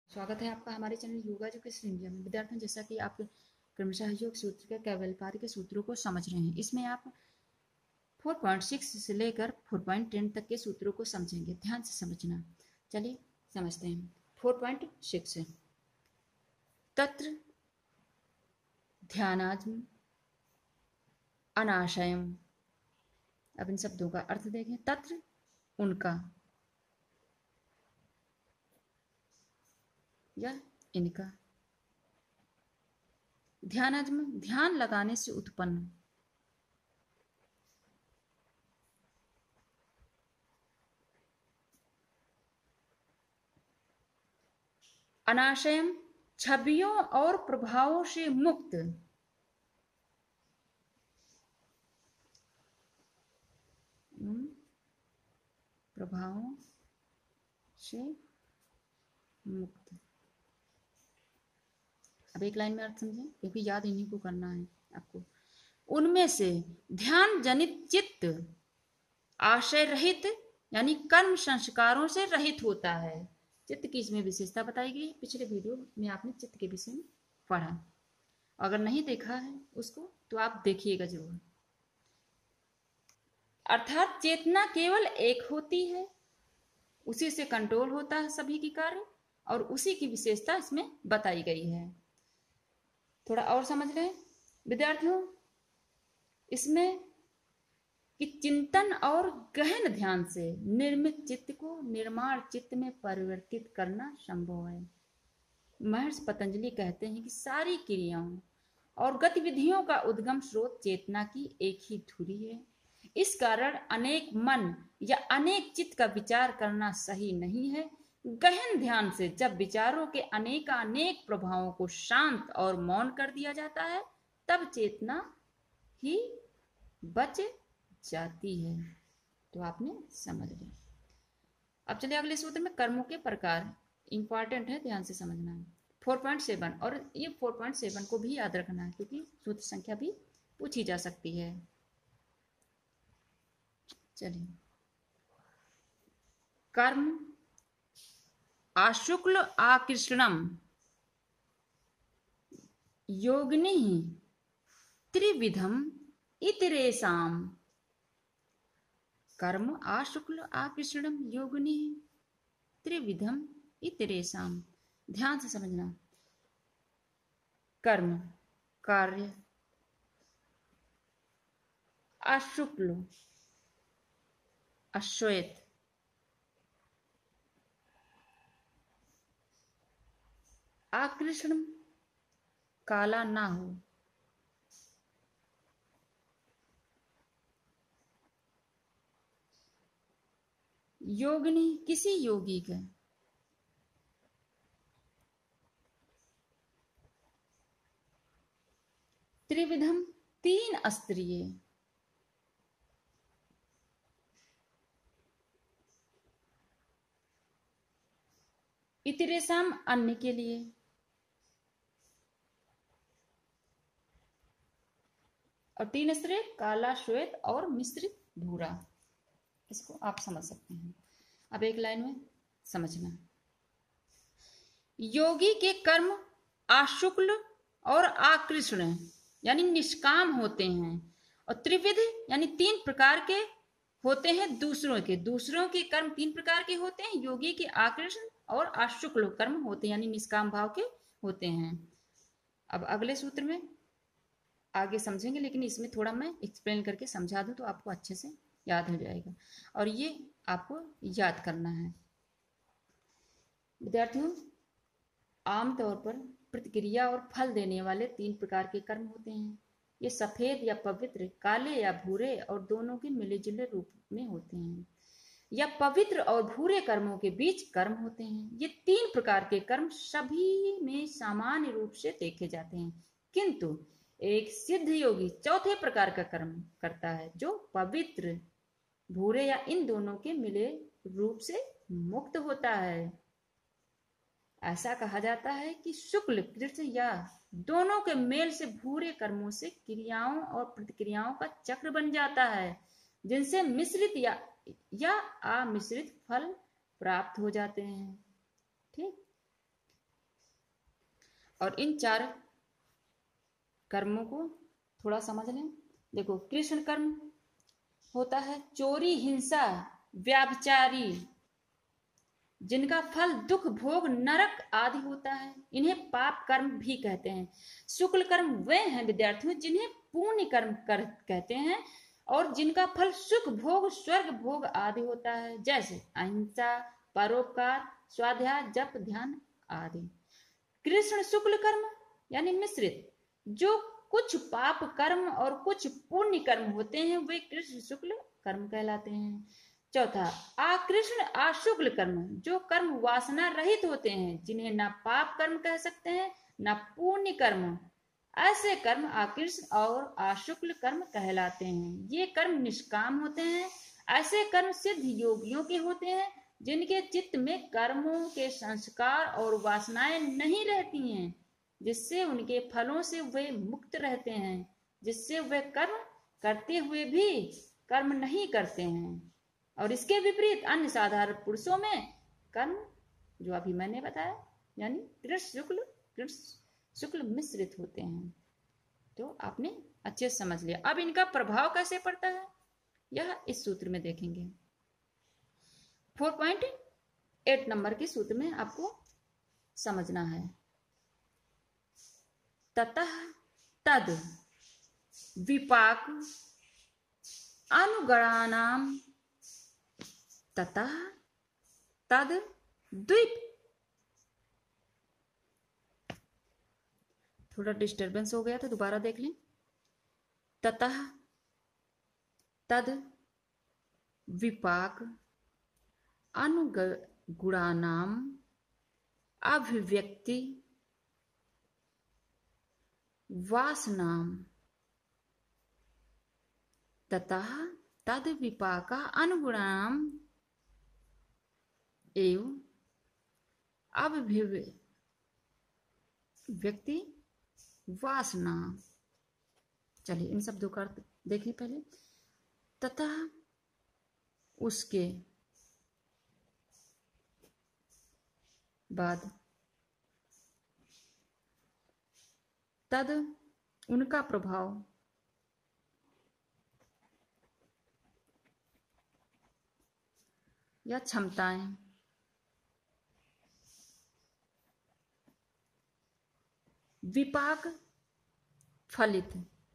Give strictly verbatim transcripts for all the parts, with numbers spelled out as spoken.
स्वागत है आपका हमारे चैनल योगा एजुकेशन इंडिया में। विद्यार्थियों, जैसा कि आप क्रमशः योग सूत्र के कैवल्यपाद के सूत्रों को समझ रहे हैं, इसमें आप चार पॉइंट छह से लेकर चार पॉइंट दस तक के सूत्रों को समझेंगे। ध्यान से समझना। चलिए समझते हैं। चार पॉइंट छह तत्र ध्यानाज्म अनाशयम। अब इन शब्दों का अर्थ देखें। तत्र उनका या इनका, ध्यानाज्म ध्यान लगाने से उत्पन्न, अनाशयम छवियों और प्रभावों से मुक्त, प्रभावों से मुक्त। अब एक लाइन में अर्थ समझें, क्योंकि याद इन्हीं को करना है आपको। उनमें से ध्यान जनित चित्त आशय रहित यानी कर्म संस्कारों से रहित होता है। चित्त की इसमें विशेषता बताई गई। पिछले वीडियो में आपने चित्त के विषय में पढ़ा, अगर नहीं देखा है उसको तो आप देखिएगा जरूर। अर्थात चेतना केवल एक होती है, उसी से कंट्रोल होता है सभी की कार्य, और उसी की विशेषता इसमें बताई गई है। थोड़ा और समझ लें विद्यार्थियों, इसमें कि चिंतन और गहन ध्यान से निर्मित चित्त को निर्माण चित्त में परिवर्तित करना संभव है। महर्षि पतंजलि कहते हैं कि सारी क्रियाओं और गतिविधियों का उद्गम स्रोत चेतना की एक ही धुरी है। इस कारण अनेक मन या अनेक चित्त का विचार करना सही नहीं है। गहन ध्यान से जब विचारों के अनेकानेक प्रभावों को शांत और मौन कर दिया जाता है, तब चेतना ही बच जाती है। तो आपने समझ लिया। अब चलिए अगले सूत्र में कर्मों के प्रकार, इंपॉर्टेंट है, ध्यान से समझना है। चार पॉइंट सात, और ये चार पॉइंट सात को भी याद रखना है, क्योंकि सूत्र संख्या भी पूछी जा सकती है। चलिए, कर्म आशुक्ल आकृष्णम योगिनी त्रिविधम इतरेषाम। कर्म आशुक्ल आकृष्णम योगिनी त्रिविधम इतरेषाम। ध्यान से समझना। कर्म कार्य, अशुक्ल अश्वेत, आकृष्ण काला ना हो, योगिनी किसी योगी का, त्रिविधम तीन अस्त्रीय, इतरेषाम अन्य के लिए, और तीन अस्त्रीय काला श्वेत और मिश्रित भूरा। इसको आप समझ सकते हैं। अब एक लाइन में समझना। योगी के कर्म आशुक्ल और आकृष्ण यानी निष्काम होते हैं, और त्रिविध यानी तीन प्रकार के होते हैं दूसरों के। दूसरों के कर्म तीन प्रकार के होते हैं। योगी के आकृष्ण और आशुक्ल कर्म होते हैं, यानी निष्काम भाव के होते हैं। अब अगले सूत्र में आगे समझेंगे, लेकिन इसमें थोड़ा मैं एक्सप्लेन करके समझा दूं तो आपको अच्छे से याद हो जाएगा, और ये आपको याद करना है। विद्यार्थियों, आमतौर पर प्रतिक्रिया और फल देने वाले तीन प्रकार के कर्म होते हैं। ये सफेद या पवित्र, काले या भूरे, और दोनों के मिले जुले रूप में होते हैं, या पवित्र और भूरे कर्मों के बीच कर्म होते हैं। ये तीन प्रकार के कर्म सभी में सामान्य रूप से देखे जाते हैं, किंतु एक सिद्ध योगी चौथे प्रकार का कर्म करता है, जो पवित्र, भूरे या इन दोनों के मिले रूप से मुक्त होता है। ऐसा कहा जाता है कि शुक्ल कृष्ण या दोनों के मेल से भूरे कर्मों से क्रियाओं और प्रतिक्रियाओं का चक्र बन जाता है, जिनसे मिश्रित या या अमिश्रित फल प्राप्त हो जाते हैं। ठीक, और इन चार कर्मों को थोड़ा समझ लें। देखो, कृष्ण कर्म होता है चोरी, हिंसा, व्याभिचारी, जिनका फल दुख, भोग, नरक आदि होता है, इन्हें पाप कर्म भी कहते हैं। शुक्ल कर्म वे हैं विद्यार्थियों जिन्हें पुण्य कर्म कर कहते हैं और जिनका फल सुख, भोग, स्वर्ग भोग आदि होता है, जैसे अहिंसा, परोपकार, स्वाध्याय, जप, ध्यान आदि। कृष्ण शुक्ल कर्म यानी मिश्रित जो कुछ पाप कर्म और कुछ पुण्य कर्म होते हैं वे कृष्ण शुक्ल कर्म कहलाते हैं। चौथा, आकृष्ण आशुक्ल कर्म, जो कर्म वासना रहित होते हैं, जिन्हें ना पाप कर्म कह सकते हैं ना पुण्य कर्म, ऐसे कर्म आकृष्ण और आशुक्ल कर्म कहलाते हैं। ये कर्म निष्काम होते हैं। ऐसे कर्म सिद्ध योगियों के होते हैं जिनके चित्त में कर्मों के संस्कार और वासनाएं नहीं रहती हैं, जिससे उनके फलों से वे मुक्त रहते हैं, जिससे वे कर्म करते हुए भी कर्म नहीं करते हैं। और इसके विपरीत अन्य साधारण पुरुषों में कर्म जो अभी मैंने बताया यानी कृष्ण शुक्ल कृष्ण शुक्ल मिश्रित होते हैं। तो आपने अच्छे से समझ लिया। अब इनका प्रभाव कैसे पड़ता है यह इस सूत्र में देखेंगे। चार पॉइंट आठ नंबर के सूत्र में आपको समझना है। ततः तद विपाक अनुगणानाम ततः तद द्वीप। थोड़ा डिस्टरबेंस हो गया था, दोबारा देख लें। ततः तद विपाक अनुगुणानाम अभिव्यक्ति वासनाम ततः तद विपाका अनुगुणानाम एवं अभिव्यक्ति वासना। चलिए इन शब्दों का अर्थ देखिए पहले। तथा उसके बाद तद उनका प्रभाव या क्षमताएं विपाक फलित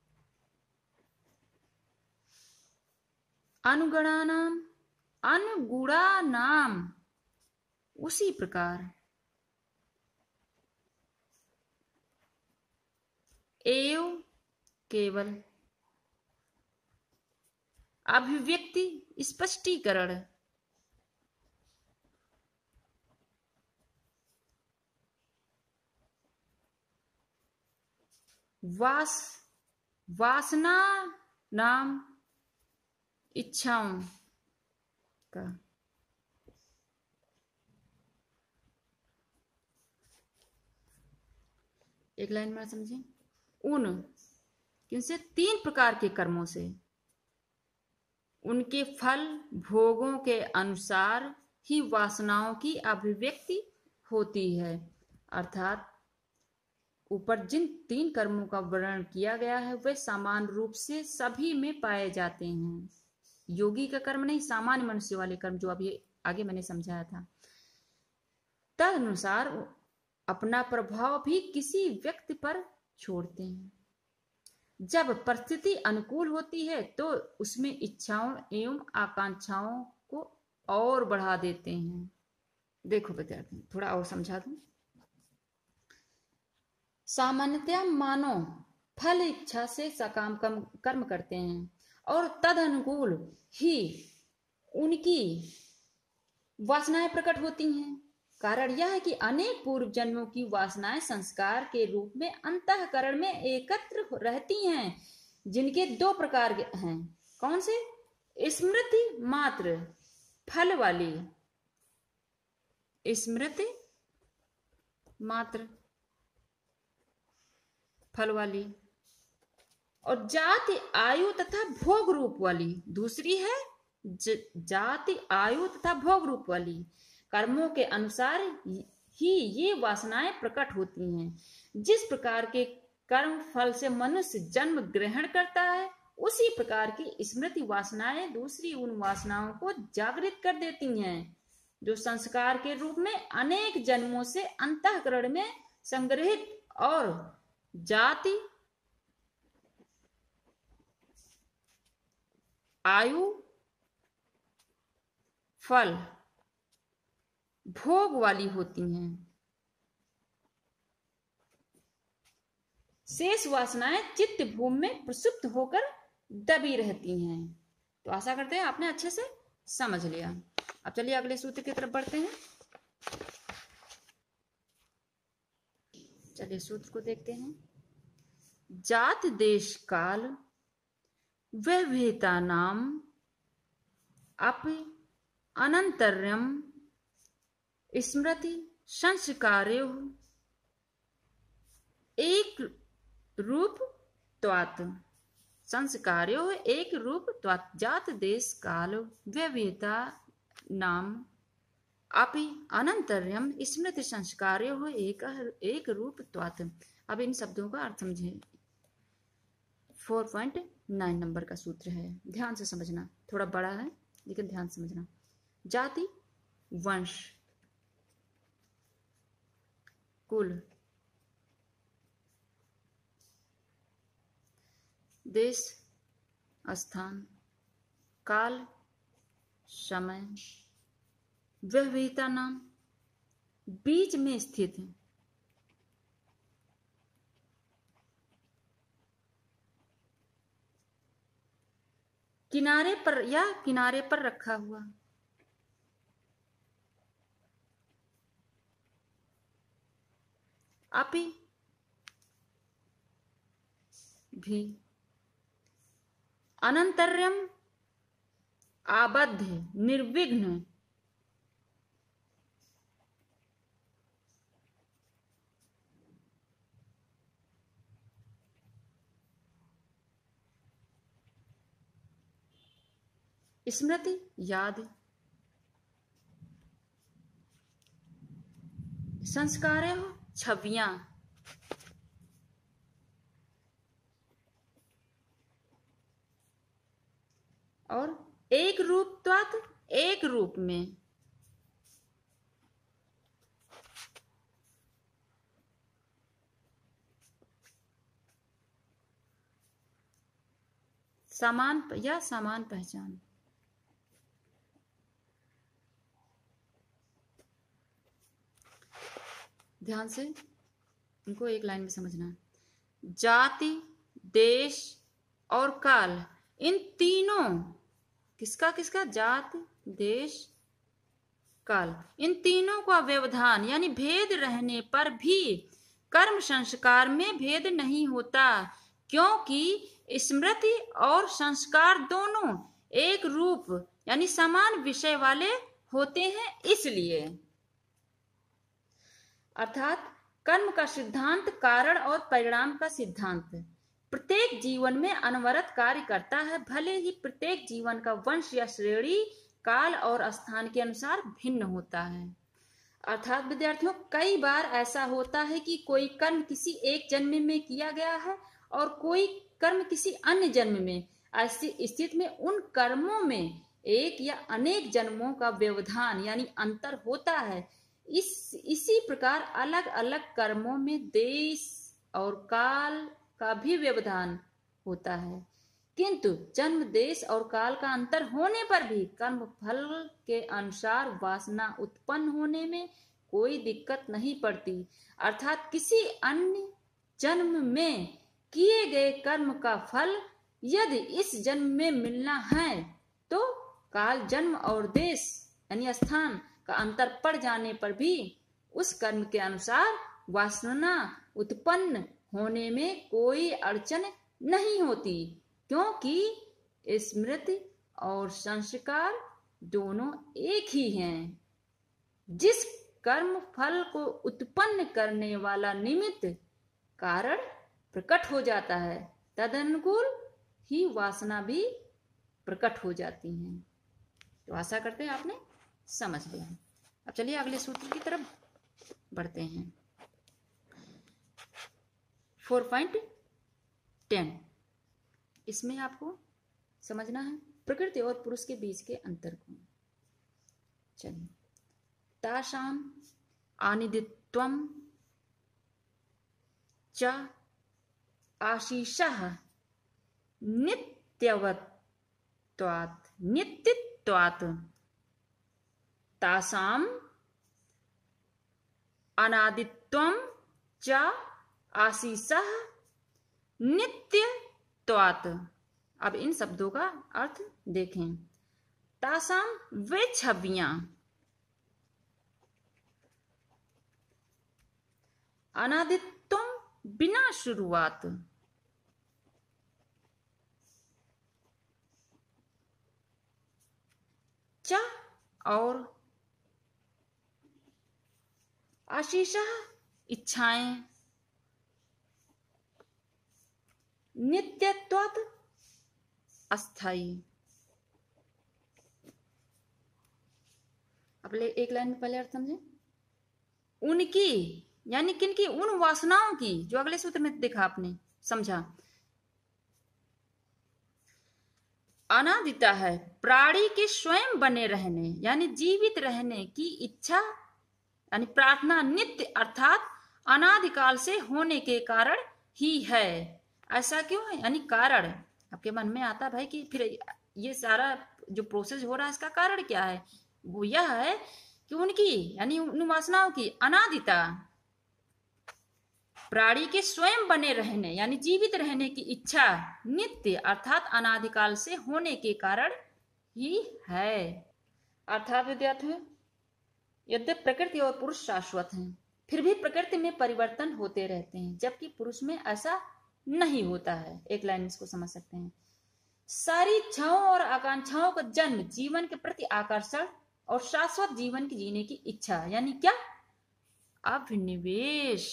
अनुगणानाम अनुगुणानाम उसी प्रकार एव केवल अभिव्यक्ति स्पष्टीकरण वास वासना नाम इच्छाओं का एक लाइन में समझें। उन किनसे तीन प्रकार के कर्मों से उनके फल भोगों के अनुसार ही वासनाओं की अभिव्यक्ति होती है। अर्थात ऊपर जिन तीन कर्मों का वर्णन किया गया है वे समान रूप से सभी में पाए जाते हैं। योगी का कर्म नहीं, सामान्य मनुष्य वाले कर्म जो अभी आगे मैंने समझाया था। तदनुसार अपना प्रभाव भी किसी व्यक्ति पर छोड़ते हैं। जब परिस्थिति अनुकूल होती है तो उसमें इच्छाओं एवं आकांक्षाओं को और बढ़ा देते हैं। देखो विद्यार्थी थोड़ा और समझा दूं। सामान्यतया मानव फल इच्छा से सकाम कर्म करते हैं और तद अनुकूल ही उनकी वासनाएं प्रकट होती हैं। कारण यह है कि अनेक पूर्व जन्मों की वासनाएं संस्कार के रूप में अंतःकरण में एकत्र रहती हैं, जिनके दो प्रकार हैं। कौन से? स्मृति मात्र फल वाली, स्मृति मात्र फल वाली, और जाति आयु तथा भोग रूप वाली। दूसरी है जाति आयु तथा भोग रूप वाली। कर्मों के अनुसार ही ये वासनाएं प्रकट होती हैं। जिस प्रकार के कर्म फल से मनुष्य जन्म ग्रहण करता है, उसी प्रकार की स्मृति वासनाएं दूसरी उन वासनाओं को जागृत कर देती हैं, जो संस्कार के रूप में अनेक जन्मों से अंतःकरण में संग्रहित और जाति, आयु, फल, भोग वाली होती हैं। शेष वासनाएं चित्त भूमि में प्रसुप्त होकर दबी रहती हैं। तो आशा करते हैं आपने अच्छे से समझ लिया। अब चलिए अगले सूत्र की तरफ बढ़ते हैं। चलिए सूत्र को देखते हैं। जात देश काल विविधता नाम अपि अनंतर्यम स्मृति संस्कार्योः एक रूप त्वात् संस्कार्योः एक रूप त्वात् जात देश काल विविधता नाम अपि अनंतर्यम स्मृति संस्कार्योः एक एक रूप त्वात्। अब इन शब्दों का अर्थ समझें। फोर पॉइंट नाइन नंबर का सूत्र है, ध्यान से समझना, थोड़ा बड़ा है लेकिन ध्यान से समझना। जाति वंश, कुल, देश स्थान, काल समय, विविधता नाम बीच में स्थित है। किनारे पर या किनारे पर रखा हुआ, अपि भी, अनंतर्यम आबद्ध निर्विघ्न, स्मृति याद, संस्कार्य छवियां, और एक रूप त्वात् एक रूप में, समान या समान पहचान। ध्यान से इनको एक लाइन में समझना। जाति, देश और काल, इन तीनों किसका किसका जाति, देश, काल, इन तीनों का व्यवधान यानी भेद रहने पर भी कर्म संस्कार में भेद नहीं होता, क्योंकि स्मृति और संस्कार दोनों एक रूप यानी समान विषय वाले होते हैं। इसलिए अर्थात कर्म का सिद्धांत कारण और परिणाम का सिद्धांत प्रत्येक जीवन में अनवरत कार्य करता है, भले ही प्रत्येक जीवन का वंश या श्रेणी काल और स्थान के अनुसार भिन्न होता है। अर्थात विद्यार्थियों, कई बार ऐसा होता है कि कोई कर्म किसी एक जन्म में किया गया है और कोई कर्म किसी अन्य जन्म में। ऐसी स्थिति में उन कर्मों में एक या अनेक जन्मों का व्यवधान यानी अंतर होता है। इस इसी प्रकार अलग अलग कर्मों में देश और काल का भी व्यवधान होता है, किंतु जन्म, देश और काल का अंतर होने पर भी कर्म फल के अनुसार वासना उत्पन्न होने में कोई दिक्कत नहीं पड़ती। अर्थात किसी अन्य जन्म में किए गए कर्म का फल यदि इस जन्म में मिलना है तो काल, जन्म और देश यानी स्थान का अंतर पड़ जाने पर भी उस कर्म के अनुसार वासना उत्पन्न होने में कोई अड़चन नहीं होती, क्योंकि स्मृति और संस्कार दोनों एक ही हैं। जिस कर्म फल को उत्पन्न करने वाला निमित्त कारण प्रकट हो जाता है, तदनुकूल ही वासना भी प्रकट हो जाती हैं। तो आशा करते हैं आपने समझ लिया। अब चलिए अगले सूत्र की तरफ बढ़ते हैं। Four point ten. इसमें आपको समझना है प्रकृति और पुरुष के बीच के अंतर को। चलिए, तासाम आनिदित्वम च आशीषः नित्यवत्वात् नित्यत्वात् तासाम अनादित्वम च आशीषः नित्यत्वात्। अब इन शब्दों का अर्थ देखें। तासाम वे छवियां, अनादित्वम बिना शुरुआत, च और आशीषः इच्छाएं, नित्यत्वात् अस्थाई। अब ले एक लाइन में पहले अर्थ समझे। उनकी यानी किनकी, उन वासनाओं की, जो अगले सूत्र में देखा आपने, समझा। अनादिता है प्राणी के स्वयं बने रहने यानी जीवित रहने की इच्छा यानी प्रार्थना, नित्य अर्थात अनादिकाल से होने के कारण ही है। ऐसा क्यों है, यानी कारण। आपके मन में आता भाई कि फिर ये सारा जो प्रोसेस हो रहा है इसका कारण क्या है, वो यह है कि उनकी यानी उन वासनाओं की अनादिता, प्राणी के स्वयं बने रहने यानी जीवित रहने की इच्छा नित्य अर्थात अनादिकाल से होने के कारण ही है। अर्थात विद्यार्थियों, यद्यपि प्रकृति और पुरुष शाश्वत हैं, फिर भी प्रकृति में परिवर्तन होते रहते हैं, जबकि पुरुष में ऐसा नहीं होता है। एक लाइन इसको समझ सकते हैं। सारी इच्छाओं और आकांक्षाओं का जन्म जीवन के प्रति आकर्षण और शाश्वत जीवन की जीने की इच्छा यानी क्या, अभिनिवेश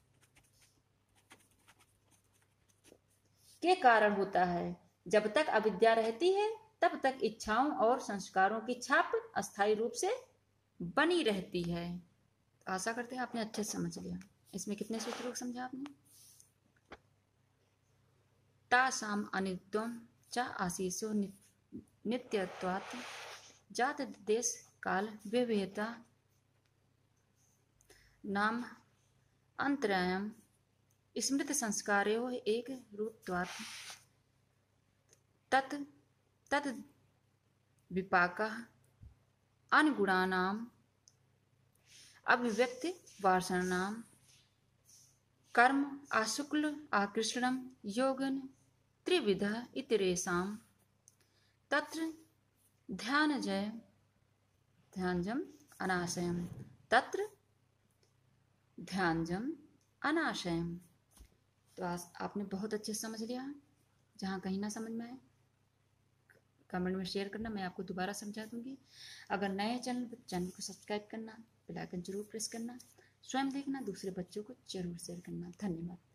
के कारण होता है। जब तक अविद्या रहती है तब तक इच्छाओं और संस्कारों की छाप अस्थायी रूप से बनी रहती है। तो आशा करते हैं आपने अच्छे से समझ लिया। इसमें कितने सूत्रों को समझा आपने। तासाम अनित्यम च आशीषो नित्यत्वात् जात देश काल विविधता नाम अंतरायम स्मृत संस्कारो एक रूपत्वात् तत् तत् विपाकः अनुगुणानाम अभिव्यक्ति वासनानाम कर्म आशुक्ल आकृष्णम योगन त्रिविध इतरेषाम तत्र ध्यानजय ध्यानजम अनाशयम तत्र ध्यानजम अनाशयम। तो आज आपने बहुत अच्छे से समझ लिया। जहाँ कहीं ना समझ में आए कमेंट में शेयर करना, मैं आपको दोबारा समझा दूंगी। अगर नए चैनल पर चैनल को सब्सक्राइब करना, बेल आइकन जरूर प्रेस करना, स्वयं देखना, दूसरे बच्चों को जरूर शेयर करना। धन्यवाद।